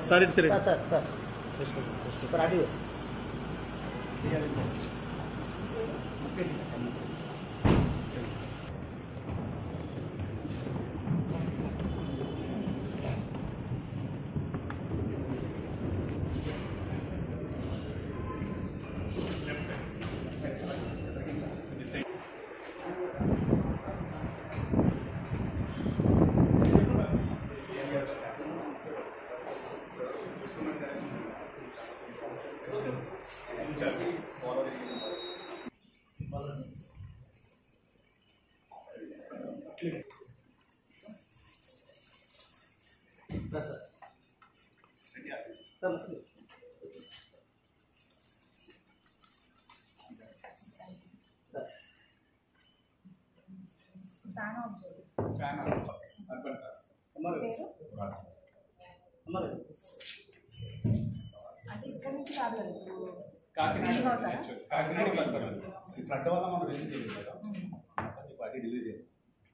Sir ఇటు తిరిగి sir sir sir అడిగి ఫ్లడ్ వల్ల మనం రిలీజ్ చేయలేదు కదా, పార్టీ రిలీజ్ చేయాలి.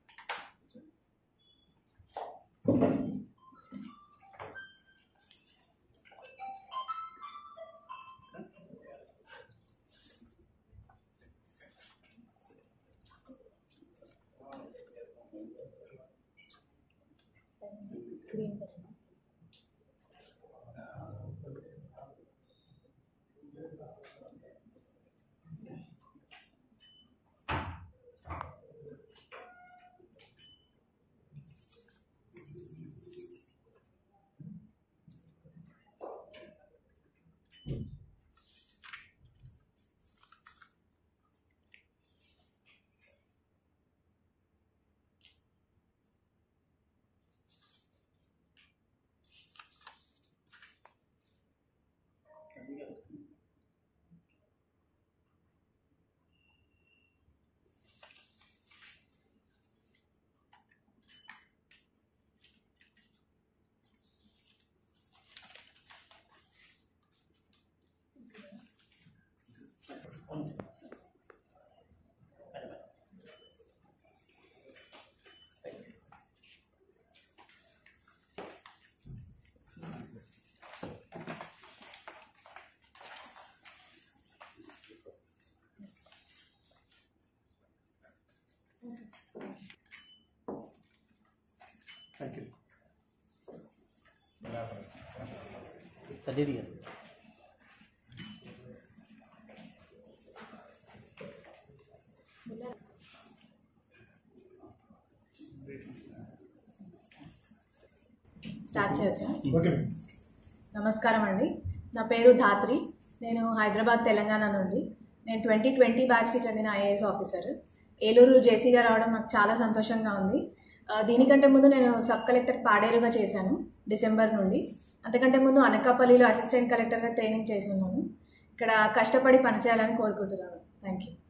థ్యాంక్ యూ సడీరి గారు. స్టార్ట్ చేయొచ్చా? నమస్కారం అండి, నా పేరు ధాత్రి. నేను హైదరాబాద్ తెలంగాణ నుండి. నేను 2020 బ్యాచ్కి చెందిన ఐఏఎస్ ఆఫీసర్. ఏలూరు జేసీగా రావడం నాకు చాలా సంతోషంగా ఉంది. దీనికంటే ముందు నేను సబ్ కలెక్టర్ పాడేరుగా చేశాను డిసెంబర్ నుండి. అంతకంటే ముందు అనకాపల్లిలో అసిస్టెంట్ కలెక్టర్గా ట్రైనింగ్ చేసి ఉన్నాను. ఇక్కడ కష్టపడి పనిచేయాలని కోరుకుంటున్నాను. Thank you.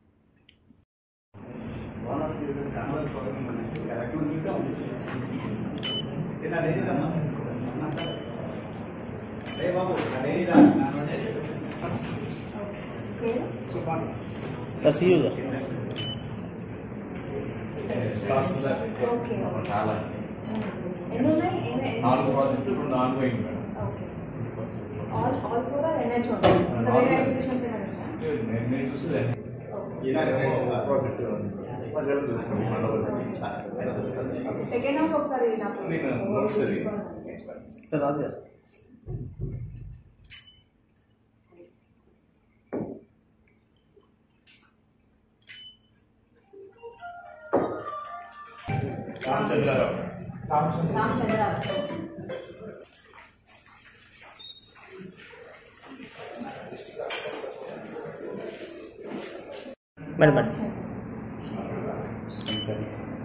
Sir see you sir. నాలుగు ప్రాజెక్టులు ఇప్పుడు నాలుగు అయింది మేడం. నేను చూసేది sir Raju garu. Ramachandra Rao. Madam madam.